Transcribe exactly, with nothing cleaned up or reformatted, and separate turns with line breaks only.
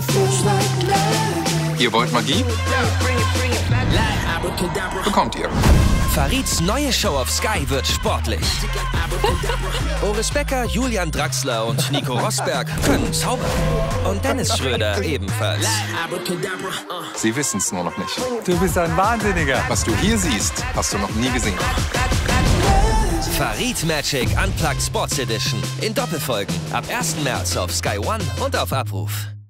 Ihr wollt Magie? Bekommt ihr.
Farids neue Show auf Sky wird sportlich. Boris Becker, Julian Draxler und Nico Rosberg können zaubern. Und Dennis Schröder ebenfalls.
Sie wissen es nur noch nicht.
Du bist ein Wahnsinniger.
Was du hier siehst, hast du noch nie gesehen.
Farid Magic Unplugged Sports Edition in Doppelfolgen ab ersten März auf Sky One und auf Abruf.